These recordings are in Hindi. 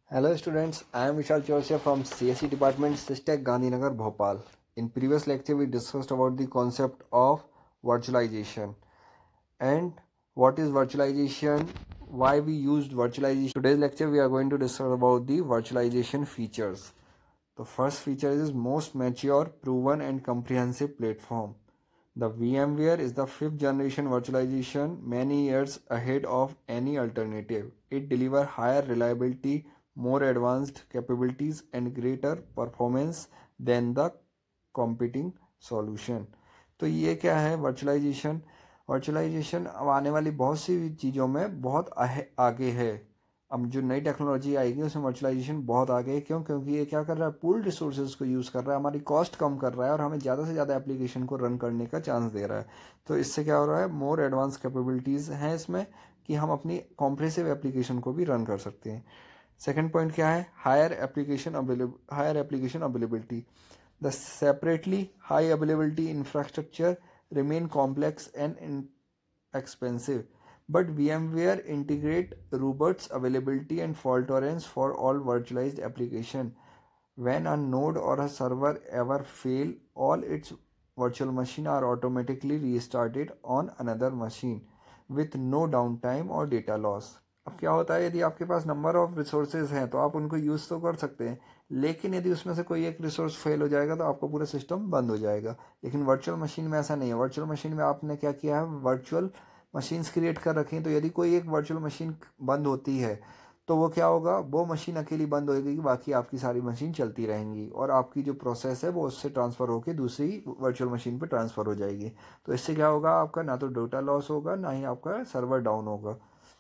Hello students, I am Vishal Chourasia from CSE department SISTec Gandhi Nagar Bhopal. In previous lecture we discussed about the concept of virtualization and what is virtualization, why we used virtualization. Today's lecture we are going to discuss about the virtualization features. The first feature is most mature, proven and comprehensive platform. The VMware is the fifth generation virtualization many years ahead of any alternative. It delivers higher reliability, more advanced capabilities and greater performance than the competing solution. तो ये क्या है वर्चुअलाइजेशन? वर्चुअलाइजेशन अब आने वाली बहुत सी चीज़ों में बहुत आगे है. अब जो नई टेक्नोलॉजी आएगी उसमें वर्चुअलाइजेशन बहुत आगे है. क्यों? क्योंकि ये क्या कर रहा है, पूल रिसोर्सेज को यूज़ कर रहा है, हमारी कॉस्ट कम कर रहा है और हमें ज़्यादा से ज़्यादा एप्लीकेशन को रन करने का चांस दे रहा है. तो इससे क्या हो रहा है, मोर एडवांस कैपेबिलिटीज़ हैं इसमें कि हम अपनी कॉम्प्रेसिव एप्लीकेशन को भी रन कर सकते हैं. सेकेंड पॉइंट क्या है, higher application availability. The separately high availability infrastructure remain complex and expensive, but VMware integrate robust availability and fault tolerance for all virtualized application. When a node or a server ever fail, all its virtual machine are automatically restarted on another machine with no downtime or data loss. अब क्या होता है, यदि आपके पास नंबर ऑफ रिसोर्सेज हैं तो आप उनको यूज़ तो कर सकते हैं, लेकिन यदि उसमें से कोई एक रिसोर्स फेल हो जाएगा तो आपका पूरा सिस्टम बंद हो जाएगा. लेकिन वर्चुअल मशीन में ऐसा नहीं है. वर्चुअल मशीन में आपने क्या किया है, वर्चुअल मशीन्स क्रिएट कर रखी हैं. तो यदि कोई एक वर्चुअल मशीन बंद होती है तो वो क्या होगा, वो मशीन अकेली बंद होगी, बाकी आपकी सारी मशीन चलती रहेंगी और आपकी जो प्रोसेस है वो उससे ट्रांसफ़र होकर दूसरी वर्चुअल मशीन पे ट्रांसफ़र हो जाएगी. तो इससे क्या होगा, आपका ना तो डेटा लॉस होगा ना ही आपका सर्वर डाउन होगा.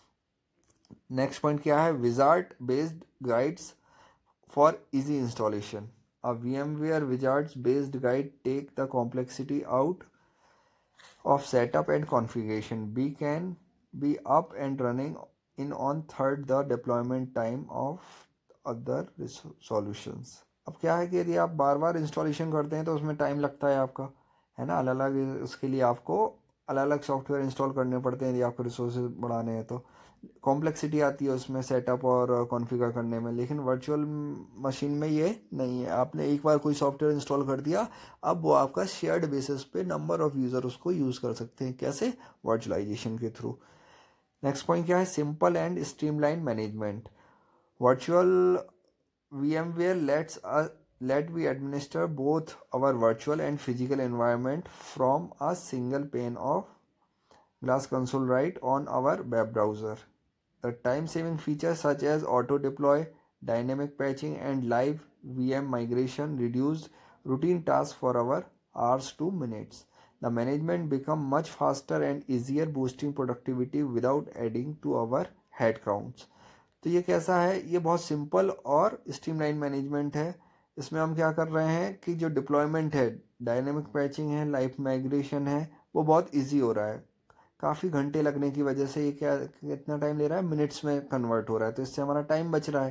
नेक्स्ट पॉइंट क्या है, wizard based guides for easy installation. A VMware Wizards based guide take the complexity out of setup and configuration. We can be up and running in on third the deployment time of other solutions. अब क्या है कि यदि आप बार बार इंस्टॉलेशन करते हैं तो उसमें टाइम लगता है आपका, है ना. अलग अलग उसके लिए आपको अलग अलग सॉफ्टवेयर इंस्टॉल करने पड़ते हैं यदि आपको रिसोर्सेज बढ़ाने हैं तो कॉम्प्लेक्सिटी आती है उसमें सेटअप और कॉन्फ़िगर करने में. लेकिन वर्चुअल मशीन में ये नहीं है. आपने एक बार कोई सॉफ्टवेयर इंस्टॉल कर दिया, अब वो आपका शेयर्ड बेसिस पे नंबर ऑफ यूज़र उसको यूज़ कर सकते हैं. कैसे? वर्चुअलाइजेशन के थ्रू. नेक्स्ट पॉइंट क्या है, simple and streamline management. Virtual VMware let we administer both our virtual and physical environment from a single pane of glass console right on our web browser. The time-saving features such as auto-deploy, dynamic patching, and live VM migration reduce routine tasks for our hours to minutes. The management become much faster and easier, boosting productivity without adding to our head counts. तो ये कैसा है, ये बहुत सिंपल और स्ट्रीमलाइन मैनेजमेंट है. इसमें हम क्या कर रहे हैं कि जो डिप्लॉयमेंट है, डायनेमिक पैचिंग है, लाइव माइग्रेशन है, वो बहुत इजी हो रहा है. काफ़ी घंटे लगने की वजह से ये क्या कितना टाइम ले रहा है, मिनट्स में कन्वर्ट हो रहा है, तो इससे हमारा टाइम बच रहा है.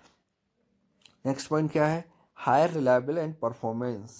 नेक्स्ट पॉइंट क्या है, higher reliable and performance.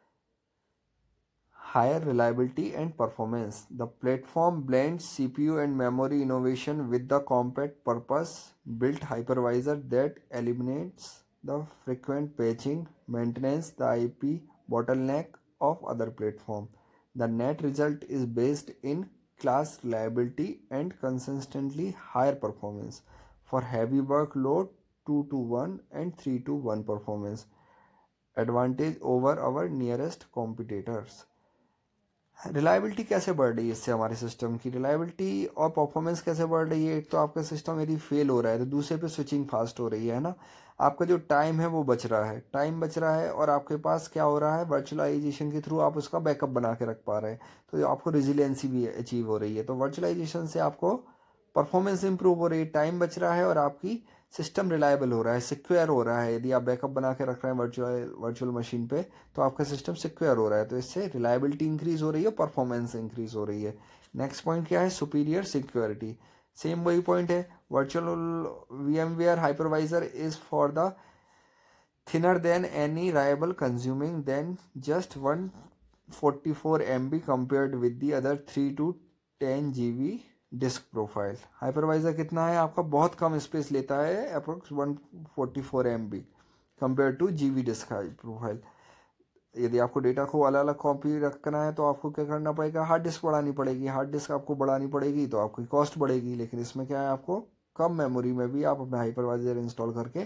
Higher reliability and performance. The platform blends CPU and memory innovation with the compact purpose-built hypervisor that eliminates the frequent patching, maintenance, the IP bottleneck of other platforms. The net result is based in class reliability and consistently higher performance for heavy workload 2 to 1 and 3 to 1 performance advantage over our nearest competitors. Reliability कैसे बढ़ रही है इससे, हमारे सिस्टम की रिलायबिलिटी और परफॉर्मेंस कैसे बढ़ रही है. एक तो आपका सिस्टम यदि फेल हो रहा है तो दूसरे पे स्विचिंग फास्ट हो रही है ना. आपका जो टाइम है वो बच रहा है, टाइम बच रहा है और आपके पास क्या हो रहा है, वर्चुअलाइजेशन के थ्रू आप उसका बैकअप बना के रख पा रहे हैं, तो आपको रिजिलियंसी भी अचीव हो रही है. तो वर्चुअलाइजेशन से आपको परफॉर्मेंस इंप्रूव हो रही है, टाइम बच रहा है और आपकी सिस्टम रिलायबल हो रहा है, सिक्योर हो रहा है. यदि आप बैकअप बना के रख रहे हैं वर्चुअल मशीन पे तो आपका सिस्टम सिक्योर हो रहा है, तो इससे रिलायबिलिटी इंक्रीज हो रही है, परफॉर्मेंस इंक्रीज हो रही है. नेक्स्ट पॉइंट क्या है, सुपीरियर सिक्योरिटी. सेम वही पॉइंट है. Virtual VMware hypervisor is for the thinner than any rival consuming then just 144 MB compared with the other 3 to 10 GB disk profile. Hypervisor कितना है आपका, बहुत कम स्पेस लेता है, approx 144 MB compare to GB disk profile. यदि आपको डेटा को अलग अलग कॉपी रखना है तो आपको क्या करना पड़ेगा, हार्ड डिस्क बढ़ानी पड़ेगी। हार्ड डिस्क आपको बढ़ानी पड़ेगी तो आपकी कॉस्ट बढ़ेगी, लेकिन इसमें क्या है, आपको कम मेमोरी में भी आप अपना हाइपरवाइजर इंस्टॉल करके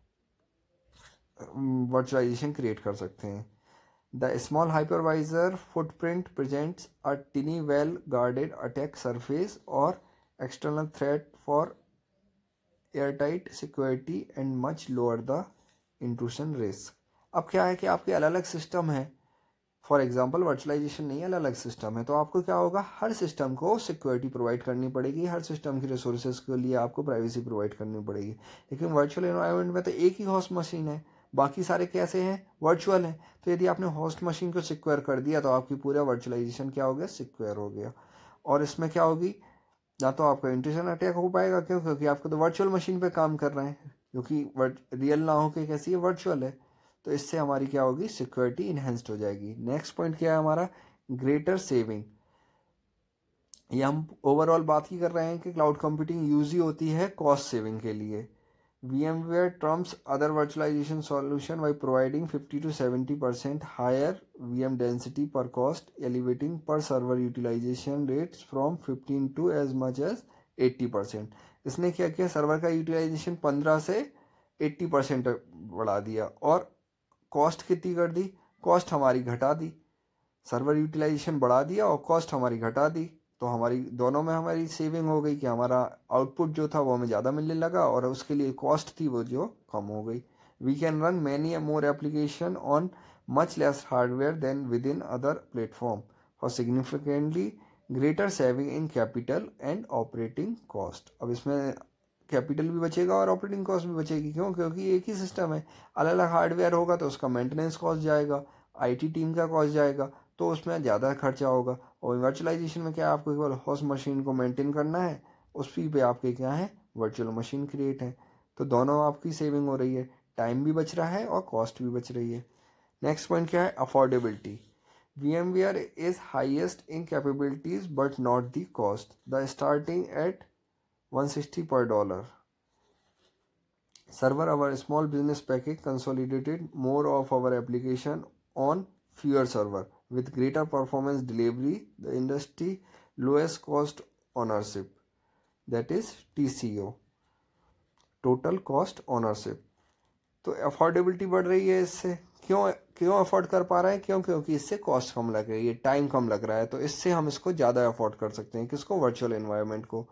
वर्चुअलाइजेशन क्रिएट कर सकते हैं। The small hypervisor footprint presents a tiny well-guarded attack surface or external threat for airtight security and much lower the intrusion risk। अब क्या है कि आपके अलग अलग सिस्टम है, फॉर एग्जांपल वर्चुअलाइजेशन नहीं, अलग अलग सिस्टम है, तो आपको क्या होगा, हर सिस्टम को सिक्योरिटी प्रोवाइड करनी पड़ेगी, हर सिस्टम की रिसोर्सेज के लिए आपको प्राइवेसी प्रोवाइड करनी पड़ेगी। लेकिन वर्चुअल एनवायरनमेंट में तो एक ही होस्ट मशीन है, बाकी सारे कैसे हैं, वर्चुअल हैं। तो यदि आपने होस्ट मशीन को सिक्योर कर दिया तो आपकी पूरा वर्चुअलाइजेशन क्या हो गया, सिक्योर हो गया। और इसमें क्या होगी, ना तो आपका इंट्रूजन अटैक हो पाएगा, क्यों, क्योंकि आपको तो वर्चुअल मशीन पे काम कर रहे हैं, क्योंकि रियल ना हो के कैसी है, वर्चुअल है। तो इससे हमारी क्या होगी, सिक्योरिटी इन्हेंस्ड हो जाएगी। नेक्स्ट पॉइंट क्या है हमारा, ग्रेटर सेविंग। ये हम ओवरऑल बात ही कर रहे हैं कि क्लाउड कंप्यूटिंग यूज ही होती है कॉस्ट सेविंग के लिए। VMware trumps other virtualization solution by providing 50 to 70% higher VM density per cost, elevating per server utilization rates from 15 to as much as 80%। इसने क्या किया, सर्वर का यूटिलाइजेशन 15 से 80% बढ़ा दिया और कॉस्ट कितनी कर दी, कॉस्ट हमारी घटा दी। सर्वर यूटिलाइजेशन बढ़ा दिया और कॉस्ट हमारी घटा दी, तो हमारी दोनों में हमारी सेविंग हो गई कि हमारा आउटपुट जो था वो हमें ज़्यादा मिलने लगा और उसके लिए कॉस्ट थी वो जो कम हो गई। We can run many more application on much less hardware than with in other platform for significantly greater saving in capital and operating cost. अब इसमें कैपिटल भी बचेगा और ऑपरेटिंग कॉस्ट भी बचेगी, क्यों, क्योंकि एक ही सिस्टम है। अलग अलग हार्डवेयर होगा तो उसका मेंटेनेंस कॉस्ट जाएगा, IT टीम का कॉस्ट जाएगा, तो उसमें ज़्यादा खर्चा होगा। और वर्चुअलाइजेशन में क्या है, आपको केवल होस्ट मशीन को मेंटेन करना है, उस पे आपके क्या है, वर्चुअल मशीन क्रिएट है। तो दोनों आपकी सेविंग हो रही है, टाइम भी बच रहा है और कॉस्ट भी बच रही है। नेक्स्ट पॉइंट क्या है, affordability. VMware is highest in capabilities but not the cost. The starting at 160 per dollar. Server, our small business package consolidated more of our application on fewer server with greater performance delivery, the industry lowest cost ownership, that is TCO, total cost ownership। तो अफोर्डेबिलिटी बढ़ रही है इससे, क्यों क्यों अफोर्ड कर पा रहे हैं, क्यों, क्योंकि इससे कॉस्ट कम लग रही है, टाइम कम लग रहा है, तो इससे हम इसको ज़्यादा अफोर्ड कर सकते हैं, किसको, वर्चुअल एनवायरनमेंट को।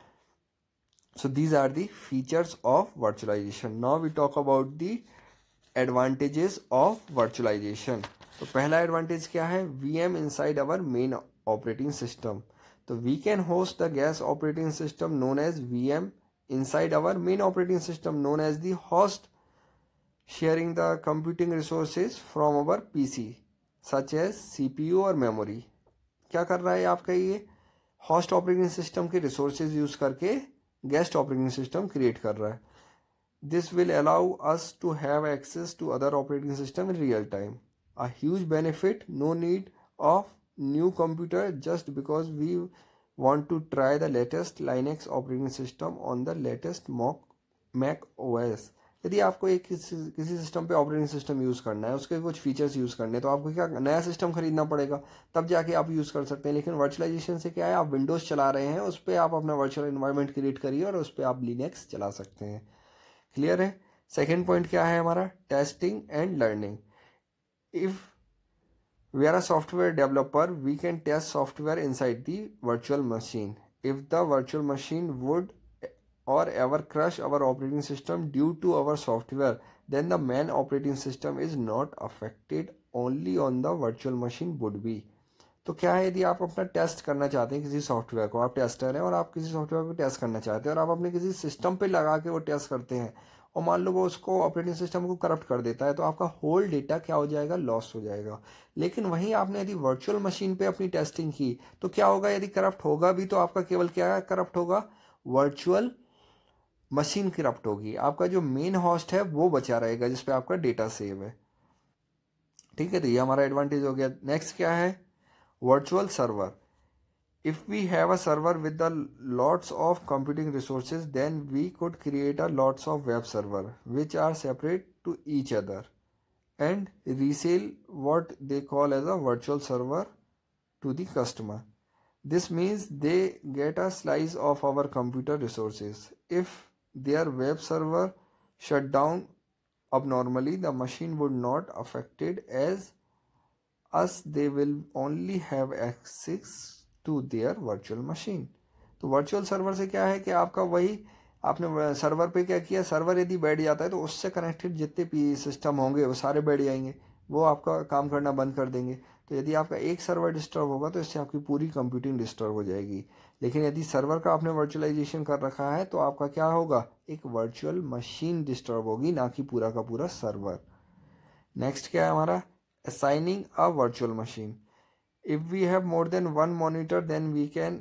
So these are the features of virtualization. Now we talk about the advantages of virtualization। तो पहला एडवांटेज क्या है, VM inside our main operating system। तो we can host the guest operating system known as VM inside our main operating system known as the host, sharing the computing resources from our PC such as CPU और memory। क्या कर रहा है आपका ये, होस्ट ऑपरेटिंग सिस्टम के रिसोर्सेज यूज करके गेस्ट ऑपरेटिंग सिस्टम क्रिएट कर रहा है। This will allow us to have access to other operating system in real time. A huge benefit, no need of new computer just because we want to try the latest Linux operating system on the latest Mac OS। यदि आपको एक किसी सिस्टम पे ऑपरेटिंग सिस्टम यूज़ करना है, उसके कुछ फीचर्स यूज़ करने हैं, तो आपको क्या नया सिस्टम खरीदना पड़ेगा, तब जाके आप यूज़ कर सकते हैं। लेकिन वर्चुअलाइजेशन से क्या है, आप विंडोज़ चला रहे हैं, उस पर आप अपना वर्चुअल एनवायरनमेंट क्रिएट करिए और उस पर आप लिनक्स चला सकते हैं। क्लियर है। सेकेंड पॉइंट क्या है हमारा, testing and learning. If we are a software developer, we can test software inside the virtual machine. If the virtual machine would or ever crash our operating system due to our software, then the main operating system is not affected, only on the virtual machine would be। तो क्या है, यदि आप अपना टेस्ट करना चाहते हैं किसी सॉफ्टवेयर को, आप टेस्टर हैं और आप किसी सॉफ्टवेयर को टेस्ट करना चाहते हैं और आप अपने किसी सिस्टम पे लगा के वो टेस्ट करते हैं और मान लो वो उसको ऑपरेटिंग सिस्टम को करप्ट कर देता है, तो आपका होल डेटा क्या हो जाएगा, लॉस हो जाएगा। लेकिन वहीं आपने यदि वर्चुअल मशीन पे अपनी टेस्टिंग की तो क्या होगा, यदि करप्ट होगा भी तो आपका केवल क्या करप्ट होगा, वर्चुअल मशीन करप्ट होगी, आपका जो मेन होस्ट है वो बचा रहेगा जिसपे आपका डेटा सेव है। ठीक है, तो ये हमारा एडवांटेज हो गया। नेक्स्ट क्या है, virtual server. if we have a server with the lots of computing resources, then we could create a lots of web server which are separate to each other and resell what they call as a virtual server to the customer. This means they get a slice of our computer resources. If their web server shut down abnormally, the machine would not affected as us, they will only have access to their virtual machine. तो वर्चुअल सर्वर से क्या है कि आपका वही आपने सर्वर पे क्या किया, सर्वर यदि बैठ जाता है तो उससे कनेक्टेड जितने भी सिस्टम होंगे वो सारे बैठ जाएंगे, वो आपका काम करना बंद कर देंगे। तो यदि आपका एक सर्वर डिस्टर्ब होगा तो इससे आपकी पूरी कंप्यूटिंग डिस्टर्ब हो जाएगी। लेकिन यदि सर्वर का आपने वर्चुअलाइजेशन कर रखा है तो आपका क्या होगा, एक वर्चुअल मशीन डिस्टर्ब होगी, ना कि पूरा का पूरा सर्वर। नेक्स्ट क्या है हमारा, assigning a virtual machine. If we have more than one monitor, then we can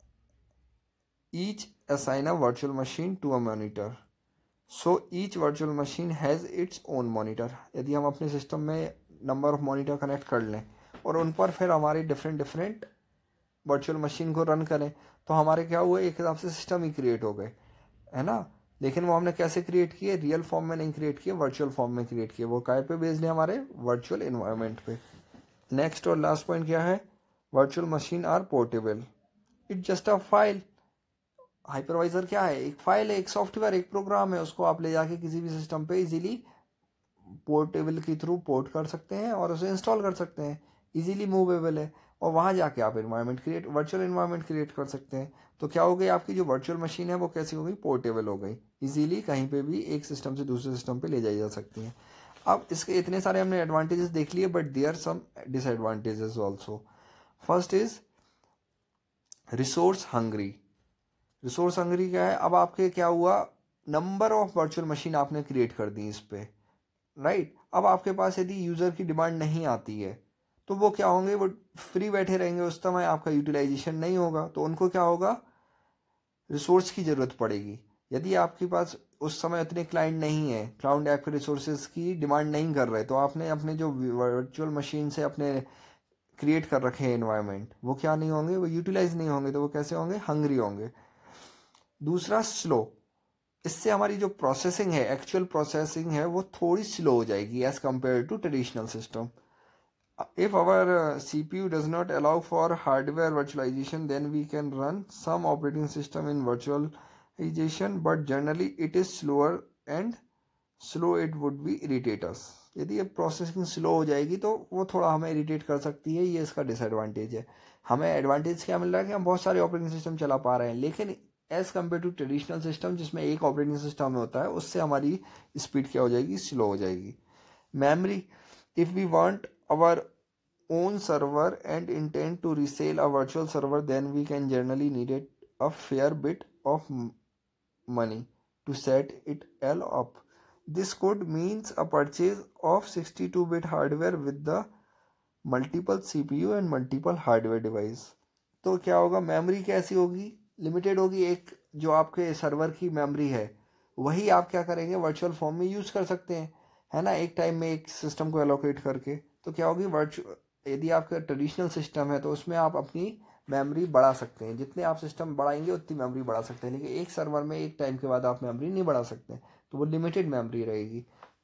each assign a virtual machine to a monitor. So each virtual machine has its own monitor. यदि हम अपने सिस्टम में नंबर ऑफ मॉनिटर कनेक्ट कर लें और उन पर फिर हमारी डिफरेंट वर्चुअल मशीन को रन करें तो हमारे क्या हुए, एक हिसाब से सिस्टम ही क्रिएट हो गए, है ना। लेकिन वो हमने कैसे क्रिएट किए, रियल फॉर्म में नहीं क्रिएट किए, वर्चुअल फॉर्म में क्रिएट किए। वो काय पे बेस्ड है, हमारे वर्चुअल एनवायरनमेंट पे। नेक्स्ट और लास्ट पॉइंट क्या है, virtual machine are portable. It just a file. Hypervisor क्या है, एक फाइल है, एक सॉफ्टवेयर, एक प्रोग्राम है, उसको आप ले जाके किसी भी सिस्टम पे इजीली पोर्टेबल के थ्रू पोर्ट कर सकते हैं और उसे इंस्टॉल कर सकते हैं, इजीली मूवेबल है। और वहाँ जाके आप वर्चुअल एनवायरनमेंट क्रिएट कर सकते हैं। तो क्या हो गई, आपकी जो वर्चुअल मशीन है वो कैसी हो गई, पोर्टेबल हो गई, इजीली कहीं पे भी एक सिस्टम से दूसरे सिस्टम पे ले जाई जा सकती हैं। अब इसके इतने सारे हमने एडवांटेजेस देख लिए, but there some disadvantages also. First is resource hungry. Resource hungry क्या है, अब आपके क्या हुआ, नंबर ऑफ वर्चुअल मशीन आपने क्रिएट कर दी इस पे, राइट। अब आपके पास यदि यूज़र की डिमांड नहीं आती है तो वो क्या होंगे, वो फ्री बैठे रहेंगे, उस समय आपका यूटिलाइजेशन नहीं होगा, तो उनको क्या होगा, रिसोर्स की ज़रूरत पड़ेगी। यदि आपके पास उस समय उतने क्लाइंट नहीं है, क्लाउड ऐप के रिसोर्सेज की डिमांड नहीं कर रहे, तो आपने अपने जो वर्चुअल मशीन से अपने क्रिएट कर रखे हैं एनवायरनमेंट, वो क्या नहीं होंगे, वो यूटिलाइज नहीं होंगे, तो वो कैसे होंगे, हंग्री होंगे। दूसरा स्लो। इससे हमारी जो प्रोसेसिंग है, एक्चुअल प्रोसेसिंग है, वो थोड़ी स्लो हो जाएगी as compare to traditional system. If our CPU does not allow for hardware virtualization, then we can run some operating system in virtualization, but generally it is slower and slow it would be irritate us. यदि ये प्रोसेसिंग स्लो हो जाएगी तो वो थोड़ा हमें इरिटेट कर सकती है, ये इसका डिसएडवांटेज है। हमें एडवांटेज क्या मिल रहा है कि हम बहुत सारे ऑपरेटिंग सिस्टम चला पा रहे हैं, लेकिन as compare to traditional system जिसमें एक ऑपरेटिंग सिस्टम में होता है, उससे हमारी स्पीड क्या हो जाएगी, स्लो हो जाएगी। Memory. If we want our own server and intend to resell a virtual server, then we can generally need a fair bit of money to set it all up. This could means a purchase of 62-bit hardware with the multiple CPU and multiple hardware device. तो क्या होगा, मेमोरी कैसी होगी, लिमिटेड होगी। एक जो आपके सर्वर की मेमोरी है वही आप क्या करेंगे, वर्चुअल फॉर्म में यूज़ कर सकते हैं, है ना, एक टाइम में एक सिस्टम को एलोकेट करके। तो क्या होगी, यदि आपका ट्रेडिशनल सिस्टम है तो उसमें आप अपनी मेमोरी बढ़ा सकते हैं, जितने आप सिस्टम बढ़ाएंगे उतनी मेमोरी बढ़ा सकते हैं, लेकिन एक सर्वर में एक टाइम के बाद आप मेमोरी नहीं बढ़ा सकते, तो वो लिमिटेड मेमोरी रहेगी।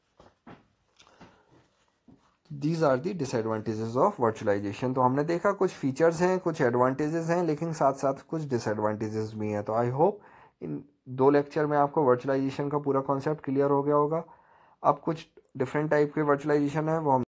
These are the disadvantages of virtualization. तो हमने देखा कुछ फीचर्स हैं, कुछ एडवांटेजेस हैं, लेकिन साथ साथ कुछ डिसएडवांटेजेस भी हैं। तो आई होप इन 2 लेक्चर में आपको वर्चुअलाइजेशन का पूरा कॉन्सेप्ट क्लियर हो गया होगा। अब कुछ डिफरेंट टाइप के वर्चुअलाइजेशन है वो हम